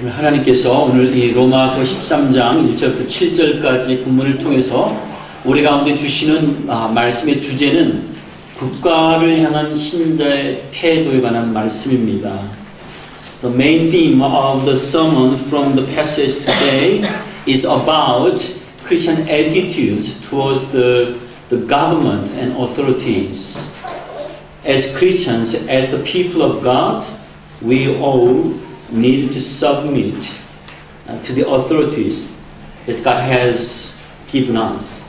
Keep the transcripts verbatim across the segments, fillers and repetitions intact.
하나님께서 오늘 이 로마서 십삼 장 일 절부터 칠 절까지 본문을 통해서 우리 가운데 주시는 아, 말씀의 주제는 국가를 향한 신자의 태도에 관한 말씀입니다. The main theme of the sermon from the passage today is about Christian attitudes towards the, the government and authorities. As Christians, as the people of God, we all need to submit uh, to the authorities that God has given us.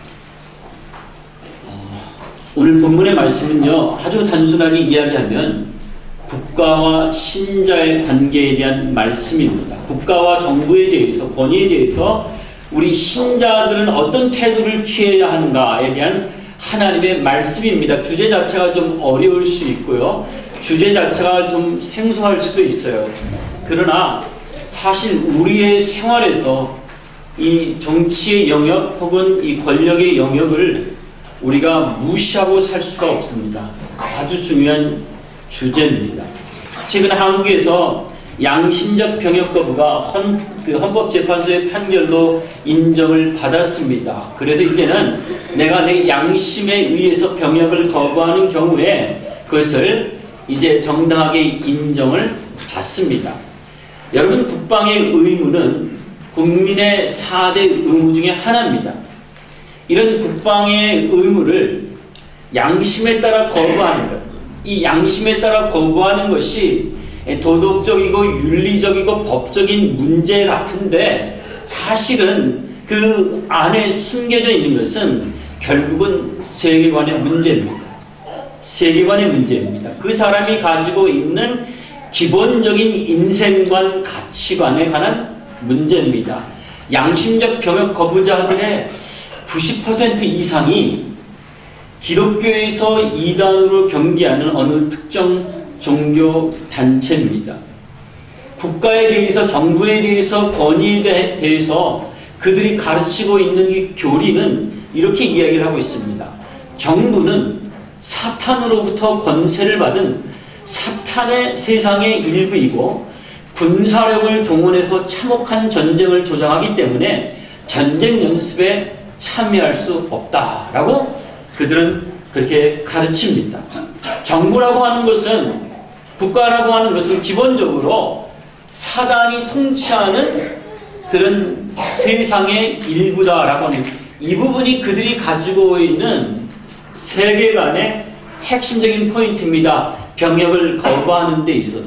어, 오늘 본문의 말씀은요, 아주 단순하게 이야기하면 국가와 신자의 관계에 대한 말씀입니다. 국가와 정부에 대해서, 권위에 대해서 우리 신자들은 어떤 태도를 취해야 하는가에 대한 하나님의 말씀입니다. 주제 자체가 좀 어려울 수 있고요. 주제 자체가 좀 생소할 수도 있어요. 그러나 사실 우리의 생활에서 이 정치의 영역 혹은 이 권력의 영역을 우리가 무시하고 살 수가 없습니다. 아주 중요한 주제입니다. 최근 한국에서 양심적 병역 거부가 헌, 그 헌법재판소의 판결로 인정을 받았습니다. 그래서 이제는 내가 내 양심에 의해서 병역을 거부하는 경우에 그것을 이제 정당하게 인정을 받습니다. 여러분, 국방의 의무는 국민의 사 대 의무 중에 하나입니다. 이런 국방의 의무를 양심에 따라 거부하는 것, 이 양심에 따라 거부하는 것이 도덕적이고 윤리적이고 법적인 문제 같은데 사실은 그 안에 숨겨져 있는 것은 결국은 세계관의 문제입니다. 세계관의 문제입니다. 그 사람이 가지고 있는 기본적인 인생관, 가치관에 관한 문제입니다. 양심적 병역 거부자들의 구십 퍼센트 이상이 기독교에서 이단으로 경계하는 어느 특정 종교 단체입니다. 국가에 대해서, 정부에 대해서, 권위에 대해서 그들이 가르치고 있는 이 교리는 이렇게 이야기를 하고 있습니다. 정부는 사탄으로부터 권세를 받은 사탄의 세상의 일부이고 군사력을 동원해서 참혹한 전쟁을 조장하기 때문에 전쟁 연습에 참여할 수 없다라고 그들은 그렇게 가르칩니다. 정부라고 하는 것은, 국가라고 하는 것은 기본적으로 사단이 통치하는 그런 세상의 일부다라고 하는, 이 부분이 그들이 가지고 있는 세계관의 핵심적인 포인트입니다. 병역을 거부하는 데 있어서.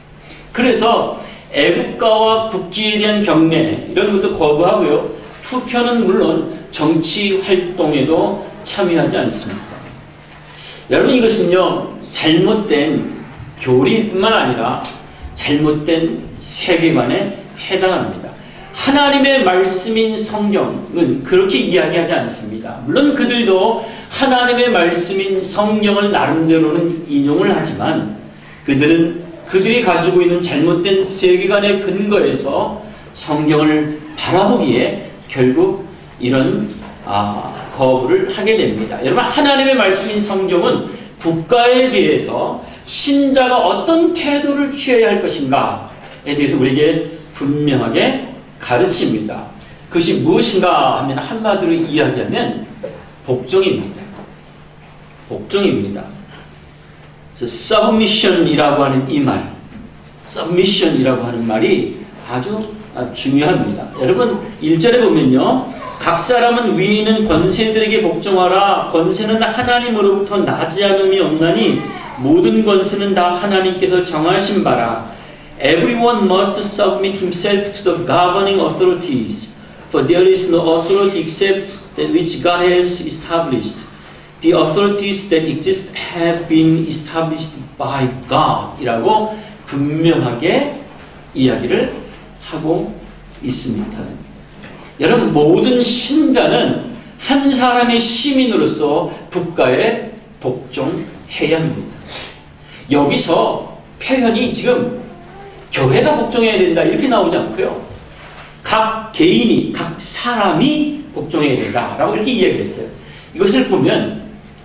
그래서 애국가와 국기에 대한 경례 이런 것도 거부하고요. 투표는 물론 정치 활동에도 참여하지 않습니다. 여러분, 이것은요, 잘못된 교리뿐만 아니라 잘못된 세계관에 해당합니다. 하나님의 말씀인 성경은 그렇게 이야기하지 않습니다. 물론 그들도 하나님의 말씀인 성경을 나름대로는 인용을 하지만 그들은 그들이 가지고 있는 잘못된 세계관의 근거에서 성경을 바라보기에 결국 이런 아, 거부를 하게 됩니다. 여러분, 하나님의 말씀인 성경은 국가에 대해서 신자가 어떤 태도를 취해야 할 것인가에 대해서 우리에게 분명하게 가르칩니다. 그것이 무엇인가 하면 한마디로 이야기하면 복종입니다. 복종입니다. submission이라고 하는 이 말, submission이라고 하는 말이 아주 중요합니다. 여러분, 일 절에 보면요, 각 사람은 위에 있는 권세들에게 복종하라. 권세는 하나님으로부터 나지 않음이 없나니 모든 권세는 다 하나님께서 정하신 바라. Everyone must submit himself to the governing authorities, for there is no authority except that which God has established. The authorities that exist have been established by God. 이라고 분명하게 이야기를 하고 있습니다. 여러분, 모든 신자는 한 사람의 시민으로서 국가에 복종해야 합니다. 여기서 표현이 지금 교회가 복종해야 된다 이렇게 나오지 않고요. 각 개인이, 각 사람이 복종해야 된다라고 이렇게 이야기했어요. 이것을 보면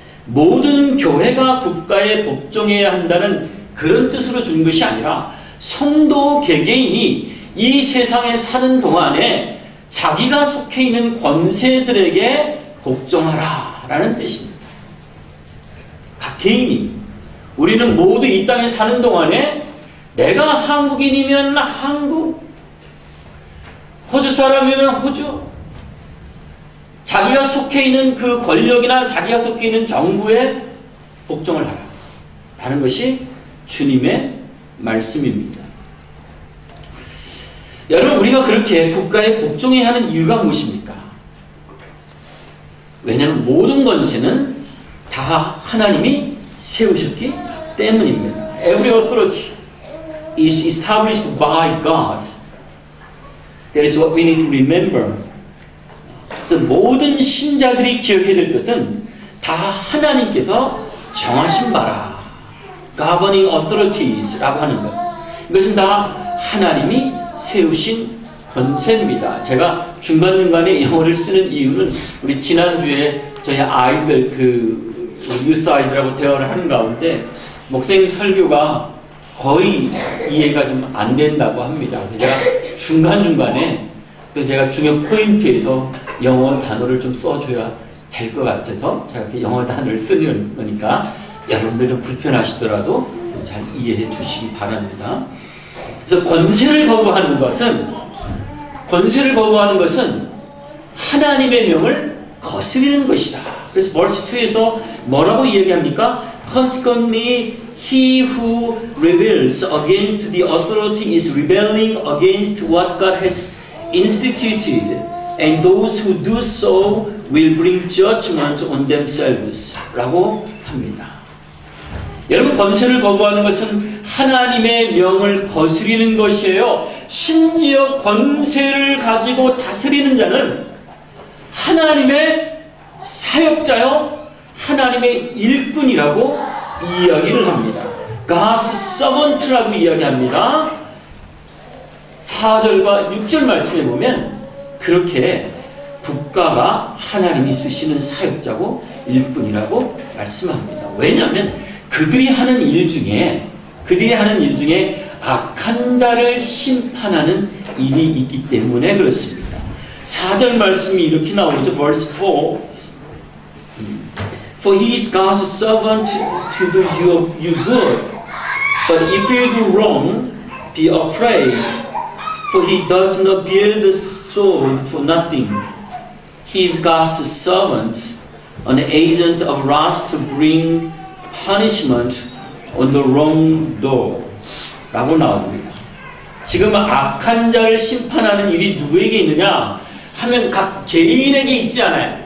모든 교회가 국가에 복종해야 한다는 그런 뜻으로 준 것이 아니라 성도 개개인이 이 세상에 사는 동안에 자기가 속해 있는 권세들에게 복종하라 라는 뜻입니다. 각 개인이, 우리는 모두 이 땅에 사는 동안에 내가 한국인이면 한국, 호주 사람이면 호주, 자기가 속해 있는 그 권력이나 자기가 속해 있는 정부에 복종을 하라 라는 것이 주님의 말씀입니다. 여러분, 우리가 그렇게 국가에 복종해야 하는 이유가 무엇입니까? 왜냐하면 모든 권세는 다 하나님이 세우셨기 때문입니다. Every authority is established by God. That is what we need to remember. 그래서 모든 신자들이 기억해야 될 것은 다 하나님께서 정하신 바라. Governing authorities라고 하는 것. 이것은 다 하나님이 세우신 권세입니다. 제가 중간중간에 영어를 쓰는 이유는 우리 지난주에 저희 아이들, 그 유스 아이들하고 대화를 하는 가운데 목사님 설교가 거의 이해가 좀 안 된다고 합니다. 그래서 제가 중간중간에 제가 중요 포인트에서 영어 단어를 좀 써줘야 될 것 같아서 제가 이렇게 영어 단어를 쓰는 거니까 여러분들 좀 불편하시더라도 좀 잘 이해해 주시기 바랍니다. 그래서 권세를 거부하는 것은 권세를 거부하는 것은 하나님의 명을 거스리는 것이다. 그래서 벌스 이에서 뭐라고 이야기합니까? Consequently, he who rebels against the authority is rebelling against what God has instituted, and those who do so will bring judgment on themselves. 라고 합니다. 여러분, 권세를 거부하는 것은 하나님의 명을 거스리는 것이에요. 심지어 권세를 가지고 다스리는 자는 하나님의 사역자요, 하나님의 일꾼이라고 이야기를 합니다. God's servant라고 이야기합니다. 사 절과 육 절 말씀에 보면 그렇게 국가가 하나님이 쓰시는 사역자고 일꾼이라고 말씀합니다. 왜냐하면 그들이 하는 일 중에 그들이 하는 일 중에 악한 자를 심판하는 일이 있기 때문에 그렇습니다. 사 절 말씀이 이렇게 나오죠. verse four. For he is God's servant to do you, you good. But if you do wrong, be afraid. For he does not bear the sword for nothing. He is God's servant, an agent of wrath to bring punishment on the wrongdoer. 라고 나옵니다. 지금 악한 자를 심판하는 일이 누구에게 있느냐 하면 각 개인에게 있지 않아요.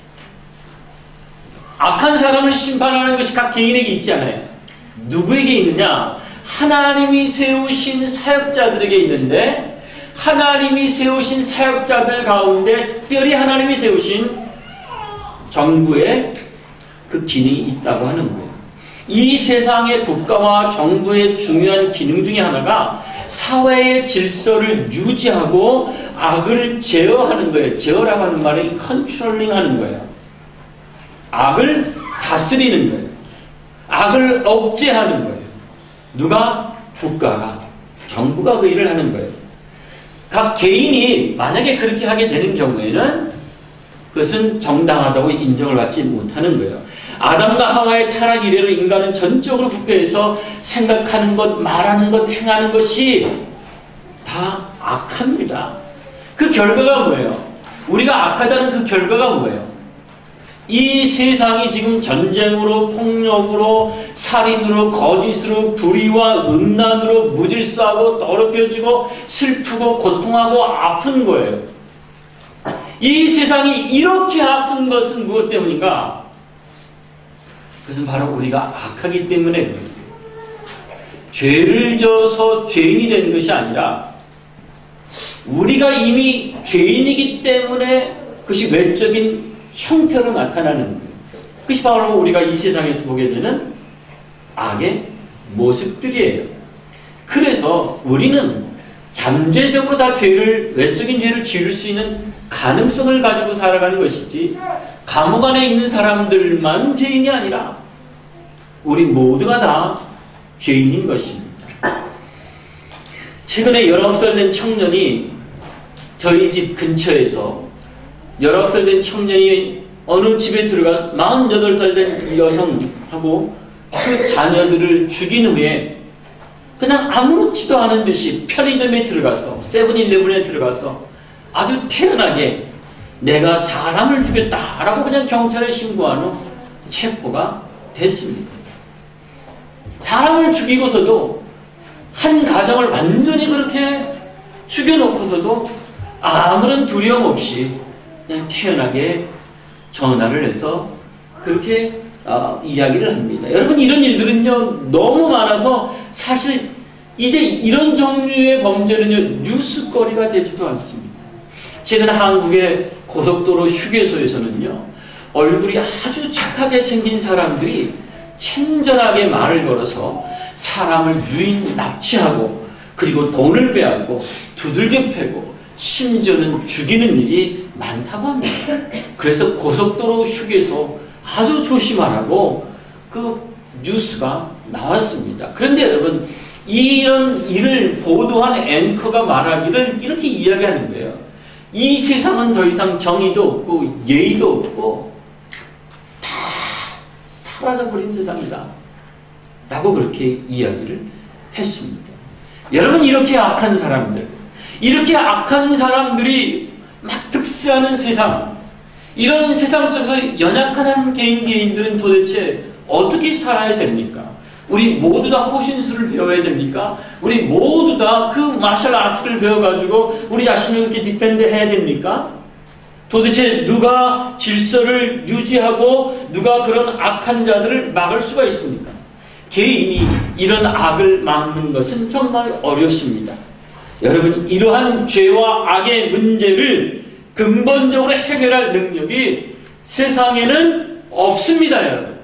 악한 사람을 심판하는 것이 각 개인에게 있지 않아요. 누구에게 있느냐? 하나님이 세우신 사역자들에게 있는데, 하나님이 세우신 사역자들 가운데 특별히 하나님이 세우신 정부에 그 기능이 있다고 하는 거예요. 이 세상의 국가와 정부의 중요한 기능 중에 하나가 사회의 질서를 유지하고 악을 제어하는 거예요. 제어라고 하는 말은 컨트롤링 하는 거예요. 악을 다스리는 거예요. 악을 억제하는 거예요. 누가? 국가가, 정부가 그 일을 하는 거예요. 각 개인이 만약에 그렇게 하게 되는 경우에는 그것은 정당하다고 인정을 받지 못하는 거예요. 아담과 하와의 타락 이래로 인간은 전적으로 부패해서 생각하는 것, 말하는 것, 행하는 것이 다 악합니다. 그 결과가 뭐예요? 우리가 악하다는 그 결과가 뭐예요? 이 세상이 지금 전쟁으로, 폭력으로, 살인으로, 거짓으로, 불의와 음란으로 무질서하고 더럽혀지고 슬프고 고통하고 아픈 거예요. 이 세상이 이렇게 아픈 것은 무엇 때문인가? 그것은 바로 우리가 악하기 때문에 죄를 져서 죄인이 되는 것이 아니라 우리가 이미 죄인이기 때문에 그것이 외적인 형태로 나타나는 거예요. 그것이 바로 우리가 이 세상에서 보게 되는 악의 모습들이에요. 그래서 우리는 잠재적으로 다 죄를, 외적인 죄를 지을 수 있는 가능성을 가지고 살아가는 것이지, 감옥 안에 있는 사람들만 죄인이 아니라 우리 모두가 다 죄인인 것입니다. 최근에 열아홉 살 된 청년이 저희 집 근처에서 열아홉 살 된 청년이 어느 집에 들어가 마흔여덟 살 된 여성하고 그 자녀들을 죽인 후에 그냥 아무렇지도 않은 듯이 편의점에 들어가서 세븐일레븐에 들어가서 아주 태연하게 내가 사람을 죽였다라고 그냥 경찰에 신고한 후 체포가 됐습니다. 사람을 죽이고서도 한 가정을 완전히 그렇게 죽여놓고서도 아무런 두려움 없이 그냥 태연하게 전화를 해서 그렇게 어, 이야기를 합니다. 여러분, 이런 일들은요 너무 많아서 사실 이제 이런 종류의 범죄는요 뉴스거리가 되지도 않습니다. 최근 한국의 고속도로 휴게소에서는요 얼굴이 아주 착하게 생긴 사람들이 친절하게 말을 걸어서 사람을 유인 납치하고 그리고 돈을 빼앗고 두들겨 패고 심지어는 죽이는 일이 많다고 합니다. 그래서 고속도로 휴게소 아주 조심하라고 그 뉴스가 나왔습니다. 그런데 여러분, 이런 일을 보도한 앵커가 말하기를 이렇게 이야기하는 거예요. 이 세상은 더 이상 정의도 없고 예의도 없고 다 사라져버린 세상이다 라고 그렇게 이야기를 했습니다. 여러분, 이렇게 악한 사람들, 이렇게 악한 사람들이 막 득세하는 세상, 이런 세상 속에서 연약한 한 개인 개인들은 도대체 어떻게 살아야 됩니까? 우리 모두 다 호신술을 배워야 됩니까? 우리 모두 다 그 마셜 아트를 배워가지고 우리 자신을 이렇게 디펜드 해야 됩니까? 도대체 누가 질서를 유지하고 누가 그런 악한 자들을 막을 수가 있습니까? 개인이 이런 악을 막는 것은 정말 어렵습니다. 여러분, 이러한 죄와 악의 문제를 근본적으로 해결할 능력이 세상에는 없습니다, 여러분.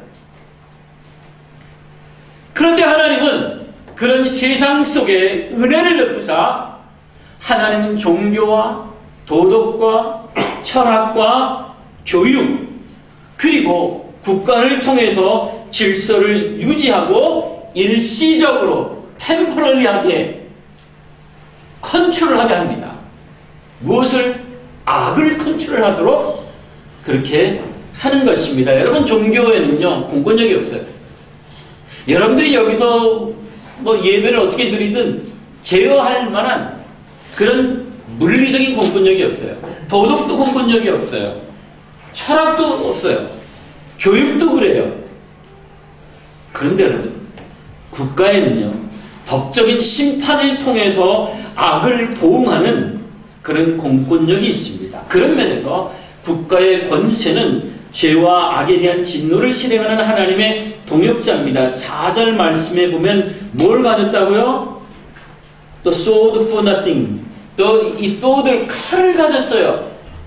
그런데 하나님은 그런 세상 속에 은혜를 베푸사 하나님은 종교와 도덕과 철학과 교육 그리고 국가를 통해서 질서를 유지하고 일시적으로 템포럴리하게 컨트롤하게 합니다. 무엇을? 악을 컨트롤하도록 그렇게 하는 것입니다. 여러분, 종교에는요 공권력이 없어요. 여러분들이 여기서 뭐 예배를 어떻게 드리든 제어할 만한 그런 물리적인 공권력이 없어요. 도덕도 공권력이 없어요. 철학도 없어요. 교육도 그래요. 그런데 여러분, 국가에는요 법적인 심판을 통해서 악을 보응하는 그런 공권력이 있습니다. 그런 면에서 국가의 권세는 죄와 악에 대한 진노를 실행하는 하나님의 동역자입니다. 사 절 말씀에 보면 뭘 가졌다고요? The sword for nothing. 또 이 sword를 칼을 가졌어요.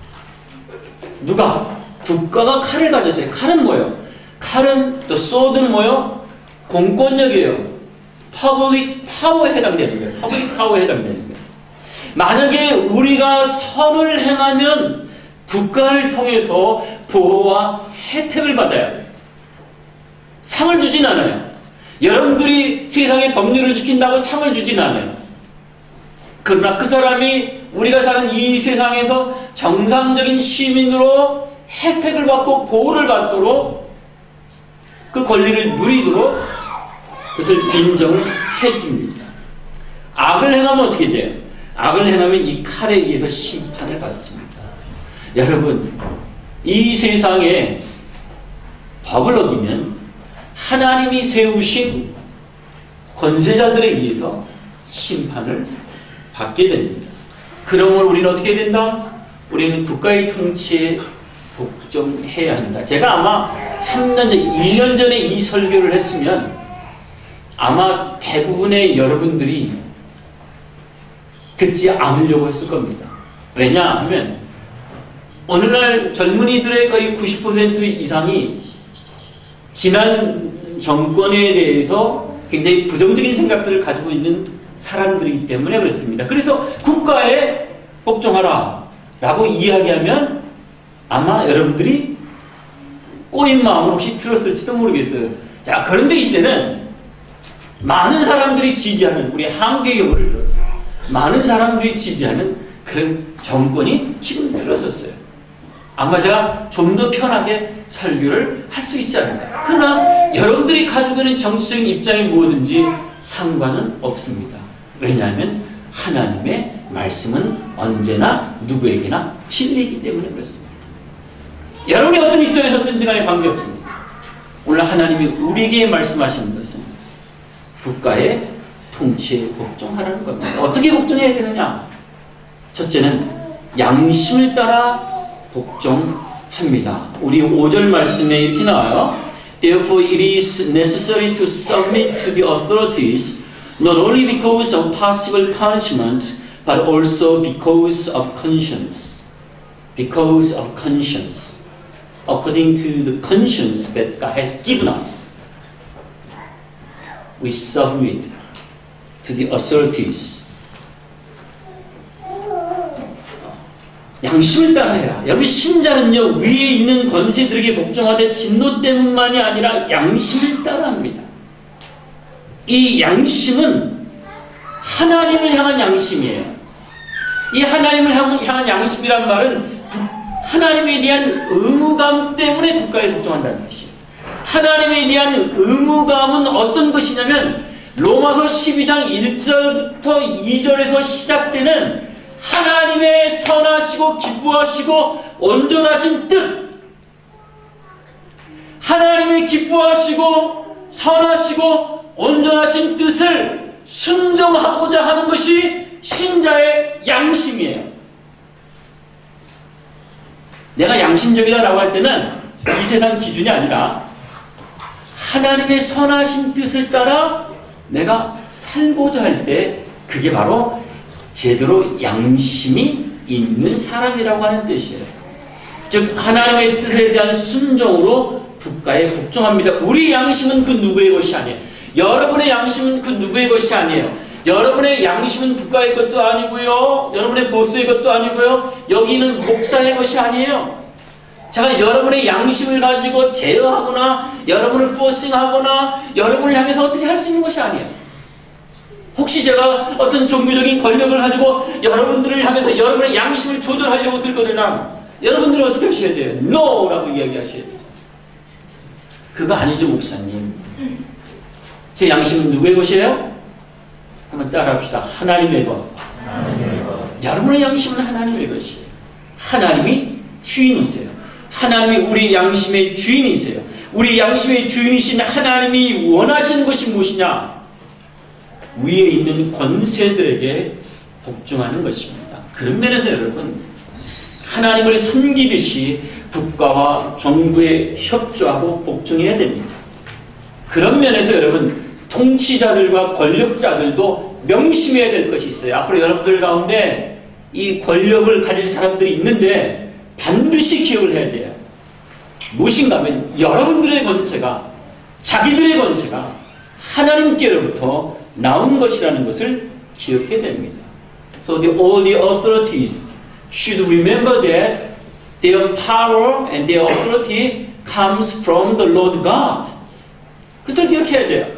누가? 국가가 칼을 가졌어요. 칼은 뭐예요? 칼은 the sword는 뭐예요? 공권력이에요. public power에 해당되는 거예요. public power에 해당되는 거예요. 만약에 우리가 선을 행하면 국가를 통해서 보호와 혜택을 받아요. 상을 주진 않아요. 여러분들이 세상의 법률을 지킨다고 상을 주진 않아요. 그러나 그 사람이 우리가 사는 이 세상에서 정상적인 시민으로 혜택을 받고 보호를 받도록 그 권리를 누리도록 그것을 인정을 해줍니다. 악을 행하면 어떻게 돼요? 악을 행하면 이 칼에 의해서 심판을 받습니다. 여러분, 이 세상에 법을 어기면 하나님이 세우신 권세자들에 의해서 심판을 받게 됩니다. 그러므로 우리는 어떻게 된다? 우리는 국가의 통치에 복종해야 한다. 제가 아마 삼 년 전, 이 년 전에 이 설교를 했으면 아마 대부분의 여러분들이 듣지 않으려고 했을 겁니다. 왜냐하면 오늘날 젊은이들의 거의 구십 퍼센트 이상이 지난 정권에 대해서 굉장히 부정적인 생각들을 가지고 있는 사람들이기 때문에 그렇습니다. 그래서 국가에 복종하라 라고 이야기하면 아마 여러분들이 꼬인 마음을 혹시 들었을지도 모르겠어요. 자, 그런데 이제는 많은 사람들이 지지하는 우리 한국의 경우를 들었어요. 많은 사람들이 지지하는 그런 정권이 지금 들어섰어요. 아마 제가 좀 더 편하게 설교를 할 수 있지 않을까. 그러나 여러분들이 가지고 있는 정치적인 입장이 뭐든지 상관은 없습니다. 왜냐하면 하나님의 말씀은 언제나 누구에게나 진리이기 때문에 그렇습니다. 여러분이 어떤 입장에 섰든지 간에 관계없습니다. 오늘 하나님이 우리에게 말씀하시는 것은 국가의 통치에 복종하라는 겁니다. 어떻게 복종해야 되느냐? 첫째는 양심을 따라 복종합니다. 우리 오 절 말씀에 이렇게 나와요. Therefore it is necessary to submit to the authorities not only because of possible punishment but also because of conscience. Because of conscience. According to the conscience that God has given us, we submit to the authorities. 양심을 따라해라. 여러분 신자는요 위에 있는 권세들에게 복종하되 진노 때문만이 아니라 양심을 따라합니다. 이 양심은 하나님을 향한 양심이에요. 이 하나님을 향한 양심이란 말은 하나님에 대한 의무감 때문에 국가에 복종한다는 것이에요. 하나님에 대한 의무감은 어떤 것이냐면 로마서 십이 장 일 절부터 이 절에서 시작되는 하나님의 선하시고 기뻐하시고 온전하신 뜻, 하나님의 기뻐하시고 선하시고 온전하신 뜻을 순종하고자 하는 것이 신자의 양심이에요. 내가 양심적이다라고 할 때는 이 세상 기준이 아니라 하나님의 선하신 뜻을 따라 내가 살고자 할 때 그게 바로 제대로 양심이 있는 사람이라고 하는 뜻이에요. 즉 하나님의 뜻에 대한 순종으로 국가에 복종합니다. 우리 양심은 그 누구의 것이 아니에요. 여러분의 양심은 그 누구의 것이 아니에요. 여러분의 양심은 국가의 것도 아니고요. 여러분의 보스의 것도 아니고요. 여기는 목사의 것이 아니에요. 제가 여러분의 양심을 가지고 제어하거나 여러분을 포싱하거나 여러분을 향해서 어떻게 할 수 있는 것이 아니에요. 혹시 제가 어떤 종교적인 권력을 가지고 여러분들을 향해서 여러분의 양심을 조절하려고 들거든요. 여러분들은 어떻게 하셔야 돼요? No! 라고 이야기하셔야 돼요. 그거 아니죠, 목사님. 제 양심은 누구의 것이에요? 한번 따라합시다. 하나님의 것. 하나님의 것. 여러분의 양심은 하나님의 것이에요. 하나님이 주인이세요. 하나님이 우리 양심의 주인이세요. 우리 양심의 주인이신 하나님이 원하시는 것이 무엇이냐? 위에 있는 권세들에게 복종하는 것입니다. 그런 면에서 여러분 하나님을 섬기듯이 국가와 정부에 협조하고 복종해야 됩니다. 그런 면에서 여러분 통치자들과 권력자들도 명심해야 될 것이 있어요. 앞으로 여러분들 가운데 이 권력을 가질 사람들이 있는데 반드시 기억을 해야 돼요. 무엇인가 하면 여러분들의 권세가 자기들의 권세가 하나님께로부터 나온 것이라는 것을 기억해야 됩니다. So the, all the authorities should remember that their power and their authority comes from the Lord God. 그것을 기억해야 돼요.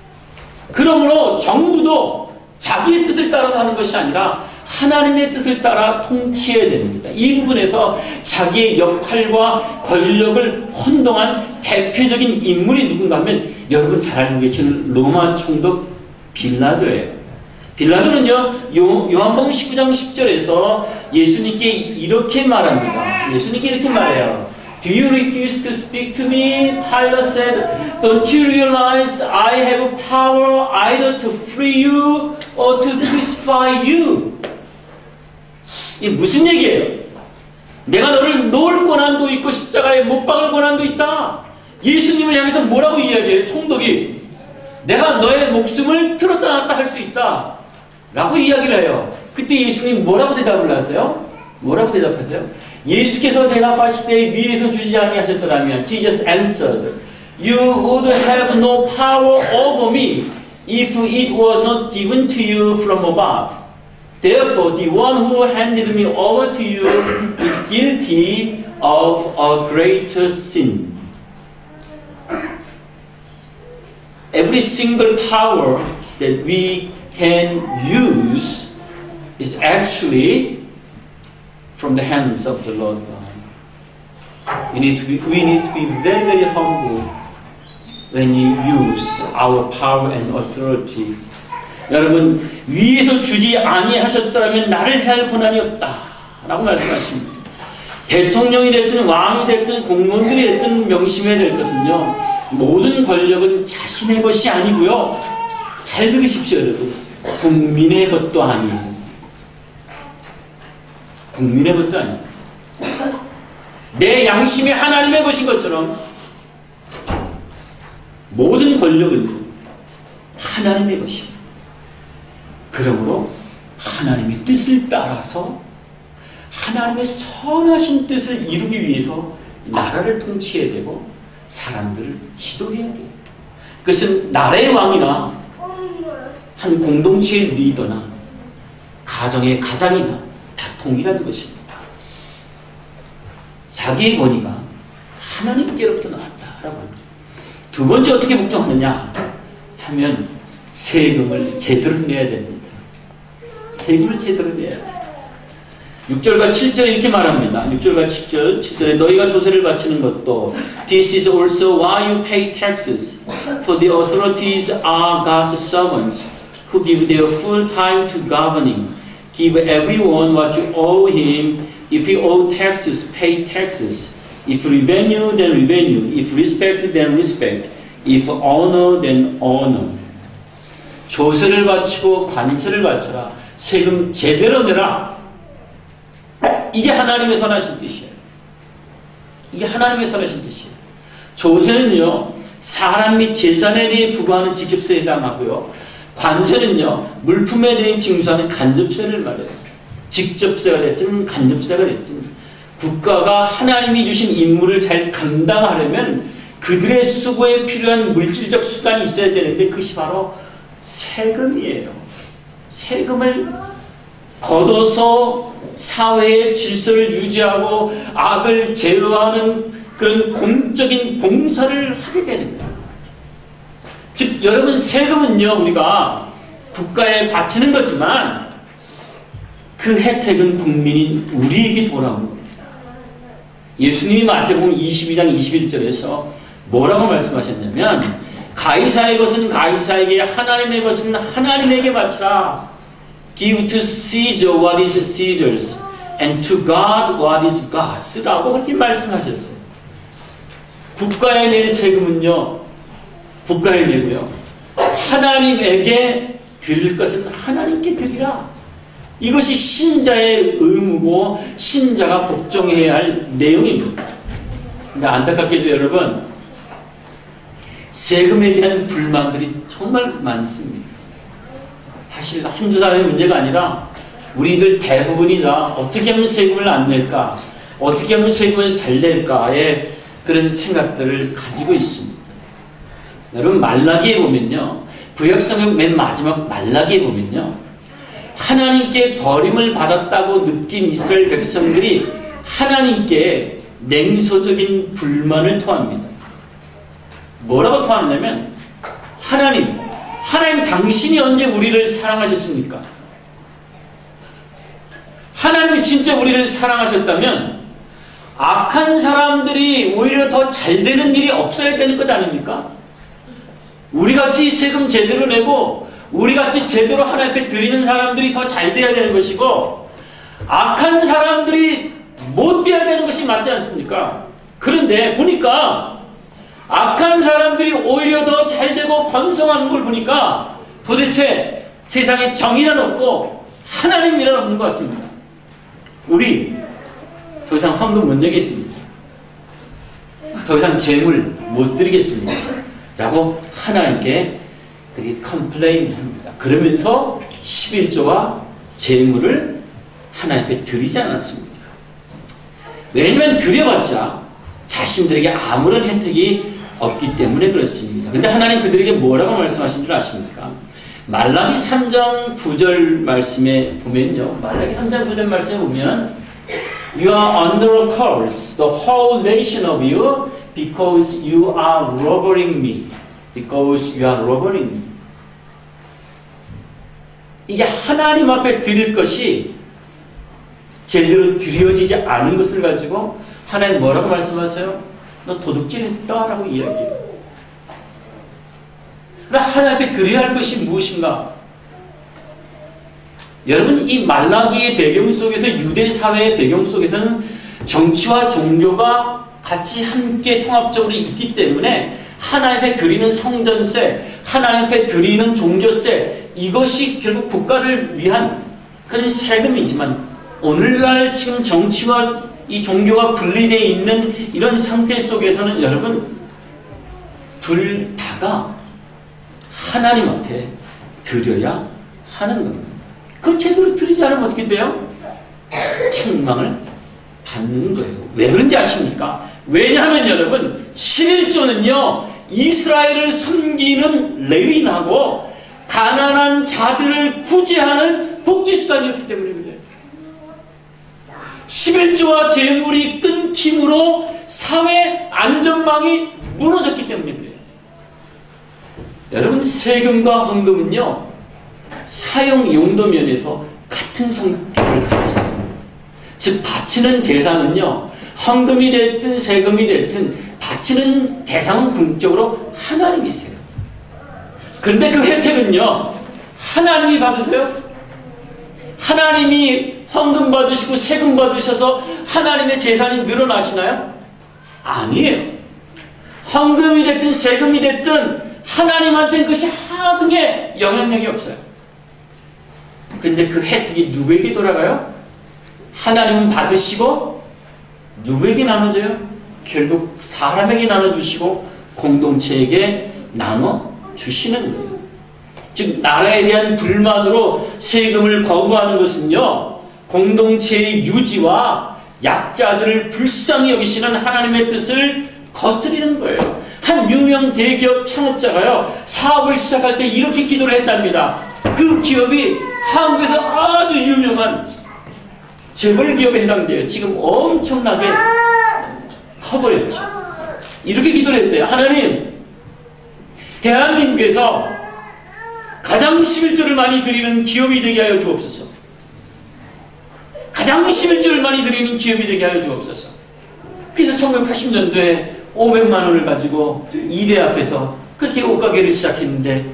그러므로 정부도 자기의 뜻을 따라서 하는 것이 아니라 하나님의 뜻을 따라 통치해야 됩니다. 이 부분에서 자기의 역할과 권력을 혼동한 대표적인 인물이 누군가 하면 여러분 잘 알고 계시는 로마 총독 빌라도예요. 빌라도는요 요, 요한복음 십구 장 십 절에서 예수님께 이렇게 말합니다. 예수님께 이렇게 말해요. Do you refuse to speak to me? Pilate said, Don't you realize I have power either to free you or to crucify you? 이게 무슨 얘기예요? 내가 너를 놓을 권한도 있고 십자가에 못 박을 권한도 있다. 예수님을 향해서 뭐라고 이야기해요? 총독이 내가 너의 목숨을 틀었다 놨다 할 수 있다 라고 이야기를 해요. 그때 예수님 뭐라고 대답을 하세요? 뭐라고 대답하세요? 예수께서 대답하실 때 위에서 주지 아니하셨더라면 Jesus answered, You would have no power over me if it were not given to you from above. Therefore, the one who handed me over to you is guilty of a greater sin. Every single power that we can use is actually from the hands of the Lord God. We need to be, we need to be very, very humble when you use our power and authority. 여러분, 위에서 주지 아니하셨더라면 나를 해할 권한이 없다 라고 말씀하십니다. 대통령이 됐든 왕이 됐든 공무원들이 됐든 명심해야 될 것은요, 모든 권력은 자신의 것이 아니고요, 잘 들으십시오 여러분, 국민의 것도 아니에요. 국민의 것도 아니에요. 내 양심이 하나님의 것인 것처럼 모든 권력은 하나님의 것이에요. 그러므로 하나님의 뜻을 따라서 하나님의 선하신 뜻을 이루기 위해서 나라를 통치해야 되고 사람들을 지도해야 돼요. 그것은 나라의 왕이나 한 공동체의 리더나 가정의 가장이나 다 동일한 것입니다. 자기의 권위가 하나님께로부터 나왔다라고 합니다. 두 번째 어떻게 복종하느냐 하면 세금을 제대로 내야 됩니다. 세금을 제대로 내야 돼. 육 절과 칠 절에 이렇게 말합니다. 육 절과 칠 절, 칠 절에 너희가 조세를 바치는 것도 This is also why you pay taxes, for the authorities are God's servants who give their full time to governing. Give everyone what you owe him. If you owe taxes, pay taxes. If revenue, then revenue. If respect, then respect. If honor, then honor. 조세를 바치고 관세를 바쳐라. 세금 제대로 내라. 이게 하나님의 선하신 뜻이에요. 이게 하나님의 선하신 뜻이에요. 조세는요, 사람 및 재산에 대해 부과하는 직접세에 해당하고요, 관세는요, 물품에 대해 징수하는 간접세를 말해요. 직접세가 됐든 간접세가 됐든 국가가 하나님이 주신 임무를 잘 감당하려면 그들의 수고에 필요한 물질적 수단이 있어야 되는데 그것이 바로 세금이에요. 세금을 걷어서 사회의 질서를 유지하고 악을 제어하는 그런 공적인 봉사를 하게 되는 거예요. 즉 여러분, 세금은요, 우리가 국가에 바치는 거지만 그 혜택은 국민인 우리에게 돌아오는 겁니다. 예수님이 마태복음 이십이 장 이십일 절에서 뭐라고 말씀하셨냐면 가이사의 것은 가이사에게, 하나님의 것은 하나님에게 바치라. Give to Caesar what is Caesar's and to God what is God's 라고 그렇게 말씀하셨어요. 국가에 낼 세금은요, 국가에 내고요, 하나님에게 드릴 것은 하나님께 드리라. 이것이 신자의 의무고 신자가 복종해야 할 내용입니다. 근데 안타깝게도 여러분, 세금에 대한 불만들이 정말 많습니다. 사실 한두 사람의 문제가 아니라 우리들 대부분이 다 어떻게 하면 세금을 안 낼까, 어떻게 하면 세금을 잘 낼까의 그런 생각들을 가지고 있습니다. 여러분, 말라기에 보면요, 구약성경 맨 마지막 말라기에 보면요, 하나님께 버림을 받았다고 느낀 이스라엘 백성들이 하나님께 냉소적인 불만을 토합니다. 뭐라고 토하냐면, 하나님, 하나님 당신이 언제 우리를 사랑하셨습니까? 하나님이 진짜 우리를 사랑하셨다면 악한 사람들이 오히려 더 잘 되는 일이 없어야 되는 것 아닙니까? 우리같이 세금 제대로 내고 우리같이 제대로 하나님께 드리는 사람들이 더 잘 돼야 되는 것이고 악한 사람들이 못 돼야 되는 것이 맞지 않습니까? 그런데 보니까 악한 사람들이 오히려 더 잘 되고 번성하는 걸 보니까 도대체 세상에 정의란 없고 하나님이란 없는 것 같습니다. 우리 더 이상 헌금 못 내겠습니다. 더 이상 재물 못 드리겠습니다. 라고 하나님께 되게 컴플레인 합니다. 그러면서 십일조와 재물을 하나님께 드리지 않았습니다. 왜냐면 드려봤자 자신들에게 아무런 혜택이 없기 때문에 그렇습니다. 근데 하나님 그들에게 뭐라고 말씀하신 줄 아십니까? 말라기 삼 장 구 절 말씀에 보면요, 말라기 삼 장 구 절 말씀에 보면 You are under a curse, the whole nation of you, because you are robbing me. Because you are robbing me. 이게 하나님 앞에 드릴 것이 제대로 드려지지 않은 것을 가지고 하나님 뭐라고 말씀하세요? 너 도둑질했다 라고 이야기해요. 그러나 하나님 앞에 드려야 할 것이 무엇인가? 여러분, 이 말라기의 배경 속에서, 유대 사회의 배경 속에서는 정치와 종교가 같이 함께 통합적으로 있기 때문에 하나님 앞에 드리는 성전세, 하나님 앞에 드리는 종교세, 이것이 결국 국가를 위한 그런 세금이지만, 오늘날 지금 정치와 이 종교가 분리되어 있는 이런 상태 속에서는 여러분, 둘 다가 하나님 앞에 드려야 하는 겁니다. 그 제대로 드리지 않으면 어떻게 돼요? 책망을 받는 거예요. 왜 그런지 아십니까? 왜냐하면 여러분, 십일조는요 이스라엘을 섬기는 레위인하고 가난한 자들을 구제하는 복지수단이었기 때문에 그래요. 십일조와 재물이 끊김으로 사회 안전망이 무너졌기 때문에 그래요. 여러분, 세금과 헌금은요 사용 용도 면에서 같은 성격을 가지고 있어요. 즉 바치는 대상은요 헌금이 됐든 세금이 됐든 바치는 대상은 궁극적으로 하나님이세요. 그런데 그 혜택은요 하나님이 받으세요? 하나님이 헌금 받으시고 세금 받으셔서 하나님의 재산이 늘어나시나요? 아니에요. 헌금이 됐든 세금이 됐든 하나님한테는 그것이 하등의 영향력이 없어요. 그런데 그 혜택이 누구에게 돌아가요? 하나님은 받으시고 누구에게 나눠줘요? 결국 사람에게 나눠주시고 공동체에게 나눠주시는 거예요. 즉 나라에 대한 불만으로 세금을 거부하는 것은요 공동체의 유지와 약자들을 불쌍히 여기시는 하나님의 뜻을 거스리는 거예요. 한 유명 대기업 창업자가요 사업을 시작할 때 이렇게 기도를 했답니다. 그 기업이 한국에서 아주 유명한 재벌 기업에 해당돼요. 지금 엄청나게 커버렸죠. 이렇게 기도를 했대요. 하나님, 대한민국에서 가장 십일조를 많이 드리는 기업이 되게 하여 주옵소서. 가장 십일조를 많이 드리는 기업이 되게 하여 주옵소서. 그래서 천구백팔십 년도에 오백만 원을 가지고 이대 앞에서 그렇게 옷가게를 시작했는데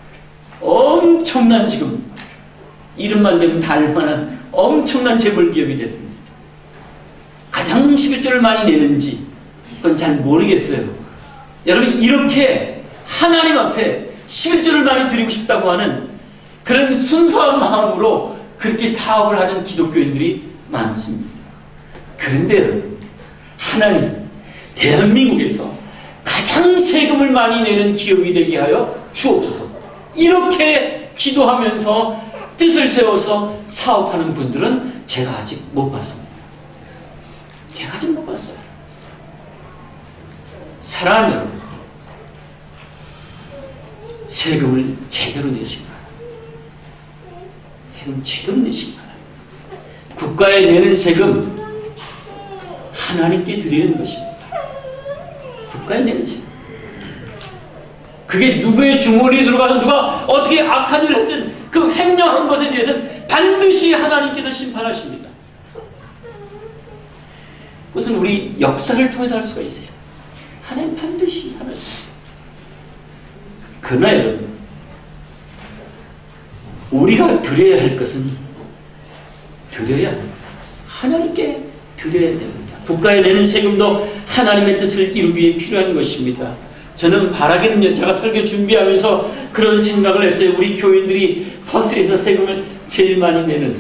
엄청난 지금 이름만 되면 다 알만한 엄청난 재벌 기업이 됐습니다. 가장 십일조를 많이 내는지 그건 잘 모르겠어요. 여러분, 이렇게 하나님 앞에 십일조를 많이 드리고 싶다고 하는 그런 순수한 마음으로 그렇게 사업을 하는 기독교인들이 많습니다. 그런데 여러분, 하나님, 대한민국에서 가장 세금을 많이 내는 기업이 되게 하여 주옵소서. 이렇게 기도하면서 뜻을 세워서 사업하는 분들은 제가 아직 못 봤습니다. 제가 아직 못 봤어요. 사랑하는 여러분, 세금을 제대로 내시기 바랍니다. 세금 제대로 내시기 바랍니다. 국가에 내는 세금 하나님께 드리는 것입니다. 국가에 내는 세금. 그게 누구의 주머니에 들어가서 누가 어떻게 악한 일을 했든 그 횡령한 것에 대해서는 반드시 하나님께서 심판하십니다. 그것은 우리 역사를 통해서 할 수가 있어요. 하나님 반드시 하십니다. 그러나 여러분, 우리가 드려야 할 것은 드려야 합니다. 하나님께 드려야 됩니다. 국가에 내는 세금도 하나님의 뜻을 이루기 위해 필요한 것입니다. 저는 바라기는요, 제가 설교 준비하면서 그런 생각을 했어요. 우리 교인들이 버스에서 세금을 제일 많이 내는.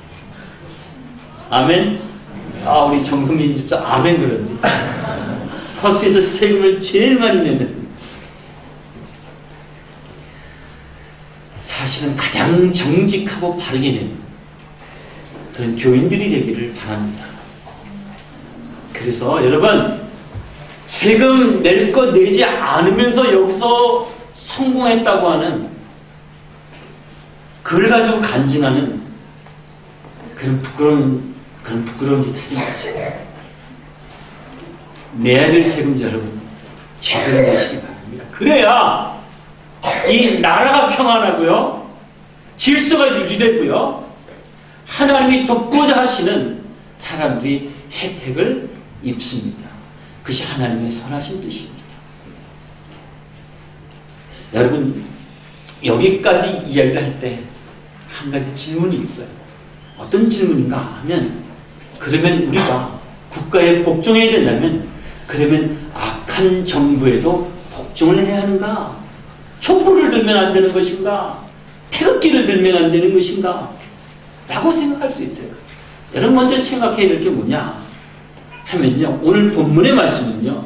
아멘? 아, 우리 정성민 집사 아멘 그럽니다. 버스에서 세금을 제일 많이 내는. 사실은 가장 정직하고 바르게 내는 그런 교인들이 되기를 바랍니다. 그래서 여러분, 세금 낼 것 내지 않으면서 여기서 성공했다고 하는, 그걸 가지고 간증하는 그런 부끄러운, 그런 부끄러운 짓 하지 마세요. 내야 될 세금 여러분 제대로 내시기 바랍니다. 그래야 이 나라가 평안하고요, 질서가 유지되고요. 하나님이 돕고자 하시는 사람들이 혜택을 입습니다. 그것이 하나님의 선하신 뜻입니다. 여러분, 여기까지 이야기를 할 때 한 가지 질문이 있어요. 어떤 질문인가 하면, 그러면 우리가 국가에 복종해야 된다면 그러면 악한 정부에도 복종을 해야 하는가? 촛불을 들면 안 되는 것인가? 태극기를 들면 안 되는 것인가? 라고 생각할 수 있어요. 여러분, 먼저 생각해야 될 게 뭐냐 하면요, 오늘 본문의 말씀은요,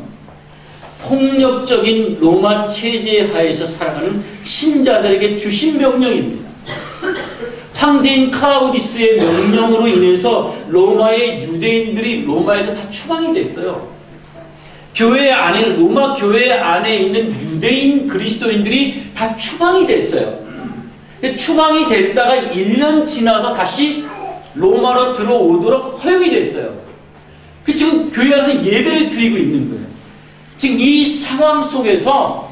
폭력적인 로마 체제 하에서 살아가는 신자들에게 주신 명령입니다. 황제인 클라우디스의 명령으로 인해서 로마의 유대인들이 로마에서 다 추방이 됐어요. 교회 안에, 로마 교회 안에 있는 유대인 그리스도인들이 다 추방이 됐어요. 추방이 됐다가 일 년 지나서 다시 로마로 들어오도록 허용이 됐어요. 그 지금 교회 안에서 예배를 드리고 있는 거예요. 지금 이 상황 속에서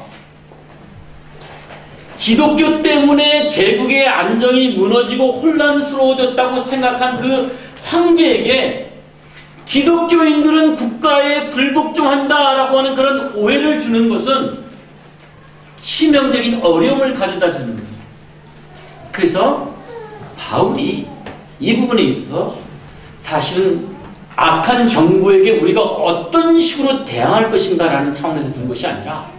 기독교 때문에 제국의 안정이 무너지고 혼란스러워졌다고 생각한 그 황제에게 기독교인들은 국가에 불복종한다라고 하는 그런 오해를 주는 것은 치명적인 어려움을 가져다 주는 거예요. 그래서 바울이 이 부분에 있어서 사실은 악한 정부에게 우리가 어떤 식으로 대항할 것인가라는 차원에서 둔 것이 아니라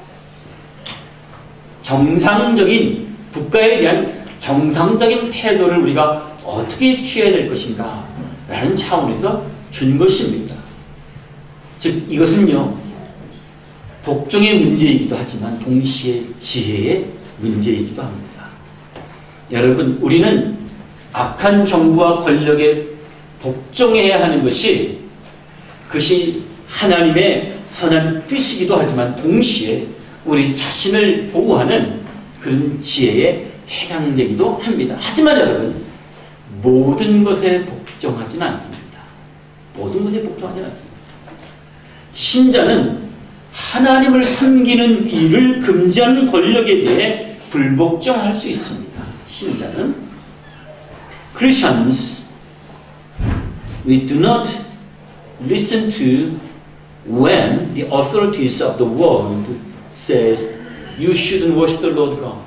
정상적인, 국가에 대한 정상적인 태도를 우리가 어떻게 취해야 될 것인가 라는 차원에서 준 것입니다. 즉 이것은요, 복종의 문제이기도 하지만 동시에 지혜의 문제이기도 합니다. 여러분, 우리는 악한 정부와 권력에 복종해야 하는 것이, 그것이 하나님의 선한 뜻이기도 하지만 동시에 우리 자신을 보호하는 그런 지혜에 해당되기도 합니다. 하지만 여러분, 모든 것에 복종하지는 않습니다. 모든 것에 복종하지는 않습니다. 신자는 하나님을 섬기는 일을 금지하는 권력에 대해 불복종할 수 있습니다. 신자는 Christians, we do not listen to when the authorities of the world says you shouldn't worship the Lord God.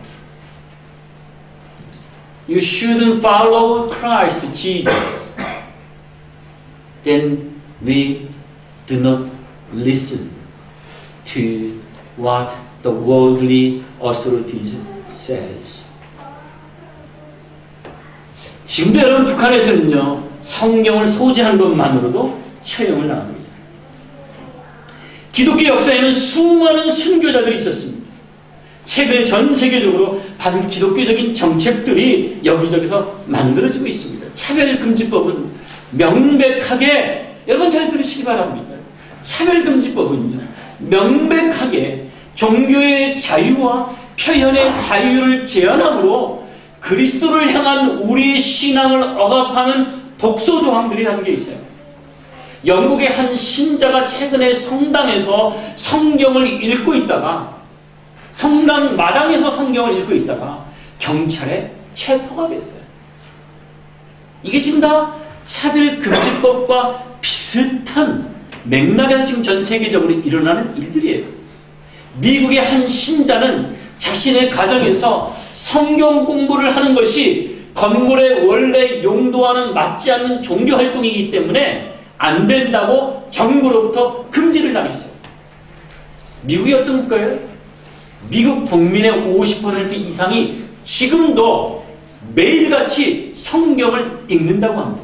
You shouldn't follow Christ Jesus. Then we do not listen to what the worldly authorities says. 지금도 여러분 북한에서는요, 성경을 소지한 것만으로도 처형을 당합니다. 기독교 역사에는 수많은 순교자들이 있었습니다. 최근에 전 세계적으로 반기독교적인 정책들이 여기저기서 만들어지고 있습니다. 차별금지법은 명백하게, 여러분 잘 들으시기 바랍니다. 차별금지법은요, 명백하게 종교의 자유와 표현의 자유를 제한함으로 그리스도를 향한 우리의 신앙을 억압하는 독소 조항들이 담겨 있어요. 영국의 한 신자가 최근에 성당에서 성경을 읽고 있다가, 성당 마당에서 성경을 읽고 있다가 경찰에 체포가 됐어요. 이게 지금 다 차별금지법과 비슷한 맥락에서 지금 전 세계적으로 일어나는 일들이에요. 미국의 한 신자는 자신의 가정에서 성경 공부를 하는 것이 건물의 원래 용도와는 맞지 않는 종교 활동이기 때문에 안 된다고 정부로부터 금지를 당했어요. 미국이 어떤 국가예요? 미국 국민의 오십 퍼센트 이상이 지금도 매일같이 성경을 읽는다고 합니다.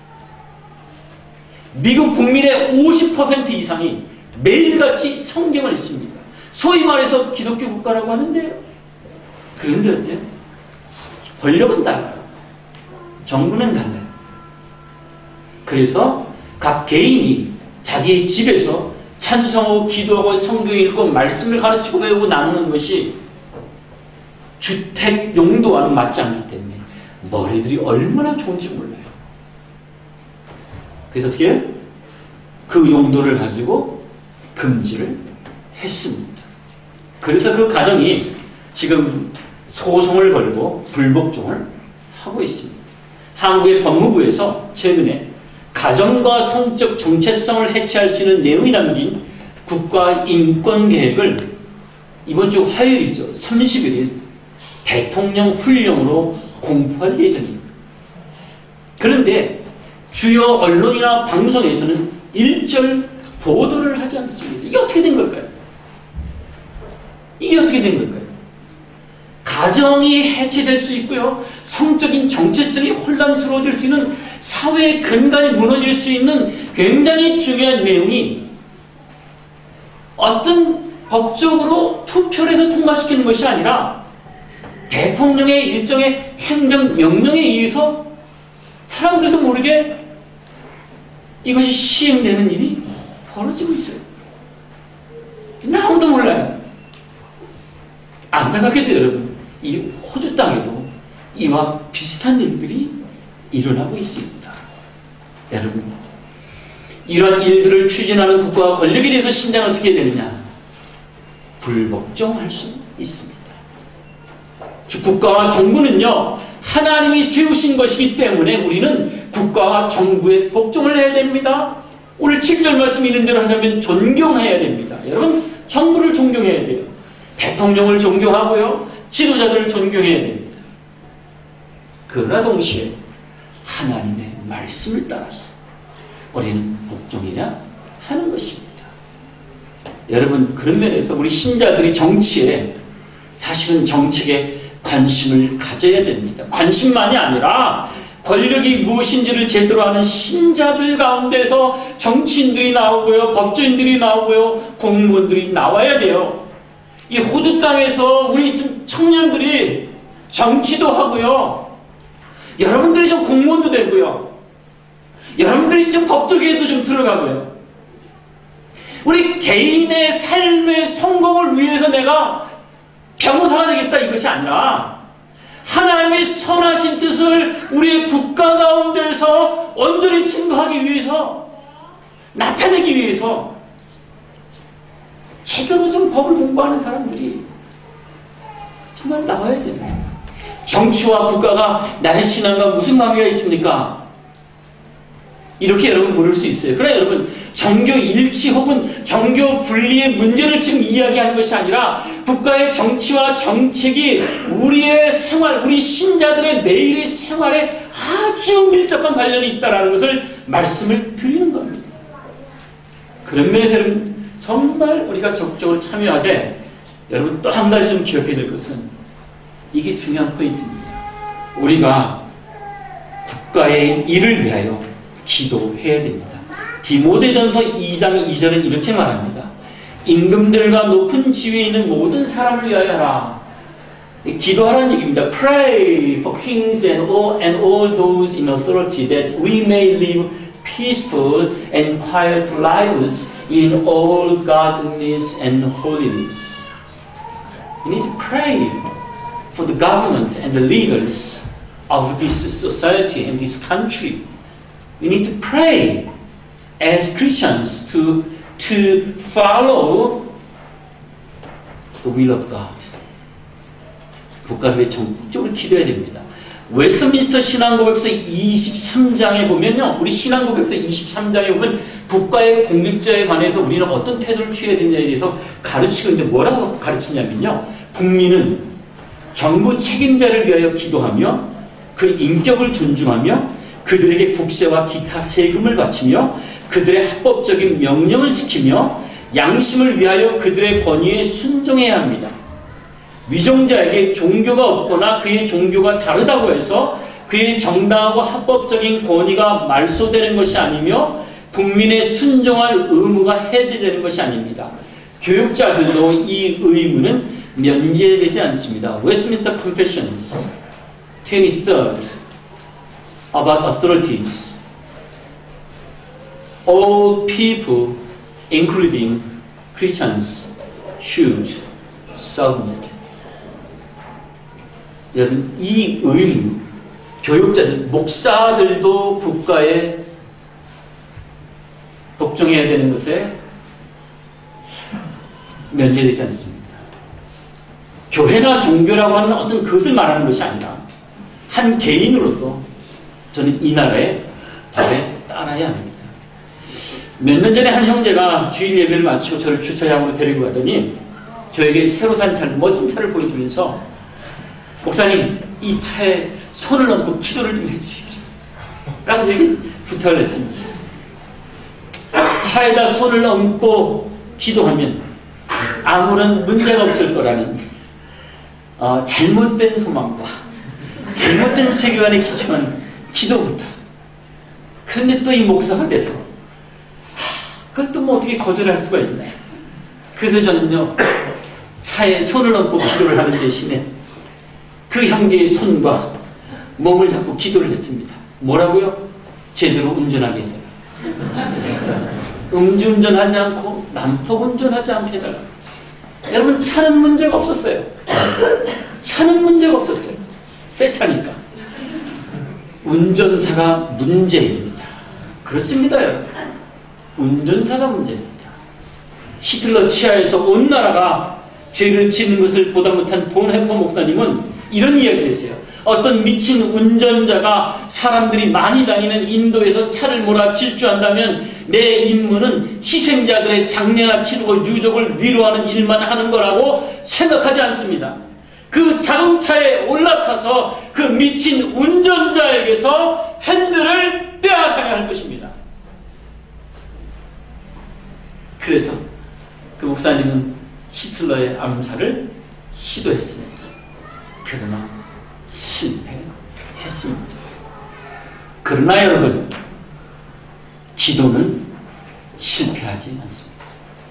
미국 국민의 오십 퍼센트 이상이 매일같이 성경을 읽습니다. 소위 말해서 기독교 국가라고 하는데요. 그런데 어때요? 권력은 달라요. 정부는 달라요. 그래서 각 개인이 자기의 집에서 찬송하고 기도하고 성경 읽고 말씀을 가르치고 외우고 나누는 것이 주택 용도와는 맞지 않기 때문에 머리들이 얼마나 좋은지 몰라요. 그래서 어떻게 해요? 그 용도를 가지고 금지를 했습니다. 그래서 그 가정이 지금 소송을 걸고 불복종을 하고 있습니다. 한국의 법무부에서 최근에 가정과 성적 정체성을 해체할 수 있는 내용이 담긴 국가인권계획을 이번 주 화요일이죠. 삼십 일 대통령 훈령으로 공포할 예정입니다. 그런데 주요 언론이나 방송에서는 일절 보도를 하지 않습니다. 이게 어떻게 된 걸까요? 이게 어떻게 된 걸까요? 가정이 해체될 수 있고요. 성적인 정체성이 혼란스러워질 수 있는 사회의 근간이 무너질 수 있는 굉장히 중요한 내용이 어떤 법적으로 투표를 해서 통과시키는 것이 아니라 대통령의 일종의 행정명령에 의해서 사람들도 모르게 이것이 시행되는 일이 벌어지고 있어요. 아무도 몰라요. 안타깝게도 여러분, 이 호주 땅에도 이와 비슷한 일들이 일어나고 있습니다. 여러분, 이러한 일들을 추진하는 국가와 권력에 대해서 신장은 어떻게 되느냐? 불복종할 수 있습니다. 국가와 정부는요, 하나님이 세우신 것이기 때문에 우리는 국가와 정부에 복종을 해야 됩니다. 오늘 칠 절 말씀 있는 대로 하자면 존경해야 됩니다. 여러분, 정부를 존경해야 돼요. 대통령을 존경하고요, 지도자들을 존경해야 됩니다. 그러나 동시에 하나님의 말씀을 따라서 우리는 복종해야 하는 것입니다. 여러분, 그런 면에서 우리 신자들이 정치에, 사실은 정책에 관심을 가져야 됩니다. 관심만이 아니라 권력이 무엇인지를 제대로 아는 신자들 가운데서 정치인들이 나오고요, 법조인들이 나오고요, 공무원들이 나와야 돼요. 이 호주 땅에서 우리 좀 청년들이 정치도 하고요, 여러분들이 좀 공무원도 되고요, 여러분들이 좀 법조계에도 좀 들어가고요, 우리 개인의 삶의 성공을 위해서 내가 변호사가 되겠다 이것이 아니라 하나님의 선하신 뜻을 우리의 국가 가운데서 온전히 증거하기 위해서, 나타내기 위해서 제대로 좀 법을 공부하는 사람들이 정말 나와야 됩니다. 정치와 국가가 나의 신앙과 무슨 관계가 있습니까? 이렇게 여러분 물을 수 있어요. 그래 여러분, 정교 일치 혹은 정교 분리의 문제를 지금 이야기하는 것이 아니라 국가의 정치와 정책이 우리의 생활, 우리 신자들의 매일의 생활에 아주 밀접한 관련이 있다는 것을 말씀을 드리는 겁니다. 그런 면에서 여러분, 정말 우리가 적극적으로 참여하되, 여러분 또 한 가지 좀 기억해야 될 것은 이게 중요한 포인트입니다. 우리가 국가의 일을 위하여 기도해야 됩니다. 디모데전서 이 장 이 절은 이렇게 말합니다. 임금들과 높은 지위에 있는 모든 사람을 위하여 하라. 기도하라는 얘기입니다. Pray for kings and all, and all those in authority that we may live peaceful and quiet lives in all godliness and holiness. You need to pray for the government and the leaders of this society and this country. We need to pray as Christians to, to follow the will of God. 국가를 위해 적극적으로 기도해야 됩니다. 웨스트민스터 신앙고백서 이십삼 장에 보면요, 우리 신앙고백서 이십삼 장에 보면 국가의 공직자에 관해서 우리는 어떤 태도를 취해야 되느냐에 대해서 가르치고 있는데 뭐라고 가르치냐면요, 국민은 정부 책임자를 위하여 기도하며 그 인격을 존중하며 그들에게 국세와 기타 세금을 바치며 그들의 합법적인 명령을 지키며 양심을 위하여 그들의 권위에 순종해야 합니다. 위종자에게 종교가 없거나 그의 종교가 다르다고 해서 그의 정당하고 합법적인 권위가 말소되는 것이 아니며 국민의 순종할 의무가 해제되는 것이 아닙니다. 교육자들도 이 의무는 면제되지 않습니다. 웨스트민스터 Confessions twenty-third about authorities. All people, including Christians, should submit. 여러분, 이 의무, 교육자들, 목사들도 국가에 복종해야 되는 것에 면제되지 않습니다. 교회나 종교라고 하는 어떤 것을 말하는 것이 아니라 한 개인으로서 저는 이 나라의 법에 따라야 합니다. 몇 년 전에 한 형제가 주일 예배를 마치고 저를 주차장으로 데리고 가더니 저에게 새로 산 차, 멋진 차를 보여주면서 목사님, 이 차에 손을 얹고 기도를 좀 해주십시오 라고 저에게 부탁을 했습니다. 차에다 손을 얹고 기도하면 아무런 문제가 없을 거라는 어, 잘못된 소망과 잘못된 세계관에 기초한 기도부터. 그런데 또 이 목사가 돼서 하, 그걸 또 뭐 어떻게 거절할 수가 있나요? 그래서 저는요, 차에 손을 얹고 기도를 하는 대신에 그 형제의 손과 몸을 잡고 기도를 했습니다. 뭐라고요? 제대로 운전하게 해달라. 음주운전하지 않고 난폭운전하지 않게 해달라. 여러분, 차는 문제가 없었어요. 차는 문제가 없었어요. 새 차니까. 운전사가 문제입니다. 그렇습니다, 여러분. 운전사가 문제입니다. 히틀러 치하에서 온 나라가 죄를 짓는 것을 보다 못한 본헤퍼 목사님은 이런 이야기를 했어요. 어떤 미친 운전자가 사람들이 많이 다니는 인도에서 차를 몰아 질주한다면 내 임무는 희생자들의 장례나 치르고 유족을 위로하는 일만 하는 거라고 생각하지 않습니다. 그 자동차에 올라타서 그 미친 운전자에게서 핸들을 빼앗아야 할 것입니다. 그래서 그 목사님은 히틀러의 암살을 시도했습니다. 그러나 실패했습니다. 그러나 여러분, 기도는 실패하지 않습니다.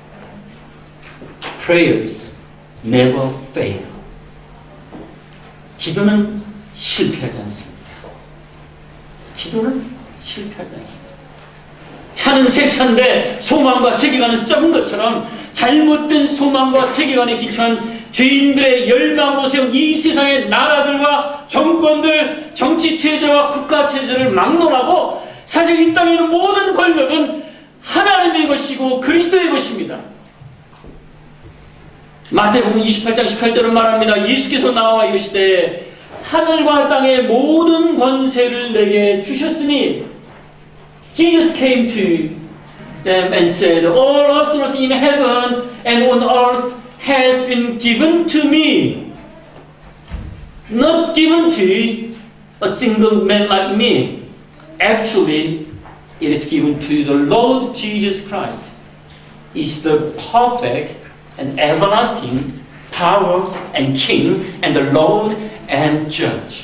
Prayers never fail. 기도는 실패하지 않습니다. 기도는 실패하지 않습니다. 차는 새 차인데 소망과 세계관은 썩은 것처럼 잘못된 소망과 세계관에 기초한 죄인들의 열망으로 세운 이 세상의 나라들과 정권들, 정치체제와 국가체제를 막론하고 사실 이 땅에 있는 모든 권력은 하나님의 것이고 그리스도의 것입니다. 마태복음 이십팔 장 십팔 절은 말합니다. 예수께서 나와 이르시되 하늘과 땅의 모든 권세를 내게 주셨으니, Jesus came to them and said, all authority in heaven and on earth has been given to me. Not given to a single man like me. Actually, it is given to the Lord Jesus Christ. He is the perfect and everlasting power and King and the Lord and Judge.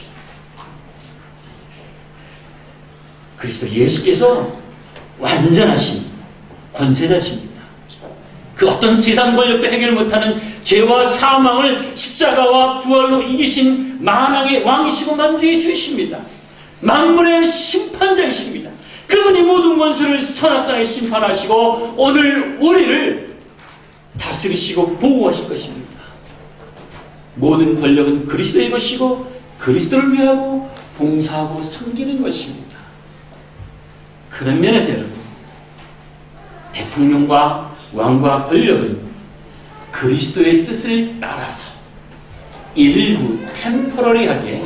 그리스도 예수께서 완전하신 권세자십니다. 그 어떤 세상 권력도 해결 못하는 죄와 사망을 십자가와 부활로 이기신 만왕의 왕이시고 만주의 주이십니다. 만물의 심판자이십니다. 그분이 모든 권세를 선악간에 심판하시고 오늘 우리를 다스리시고 보호하실 것입니다. 모든 권력은 그리스도의 것이고 그리스도를 위하고 봉사하고 섬기는 것입니다. 그런 면에서 여러분, 대통령과 왕과 권력은 그리스도의 뜻을 따라서 일부 템포러리하게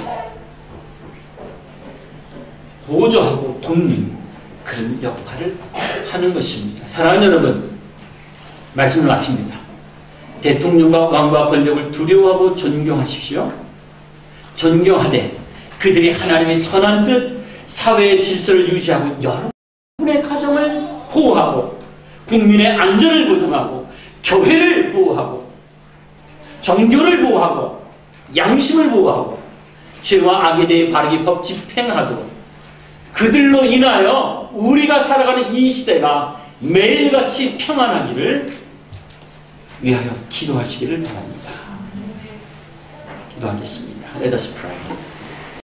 보조하고 돕는 그런 역할을 하는 것입니다. 사랑하는 여러분, 말씀을 마칩니다. 대통령과 왕과 권력을 두려워하고 존경하십시오. 존경하되 그들이 하나님의 선한 뜻, 사회의 질서를 유지하고 여러분의 가정을 보호하고 국민의 안전을 보장하고 교회를 보호하고 종교를 보호하고 양심을 보호하고 죄와 악에 대해 바르게 법 집행하도록 그들로 인하여 우리가 살아가는 이 시대가 매일같이 평안하기를 위하여 기도하시기를 바랍니다. 기도하겠습니다. Let us pray.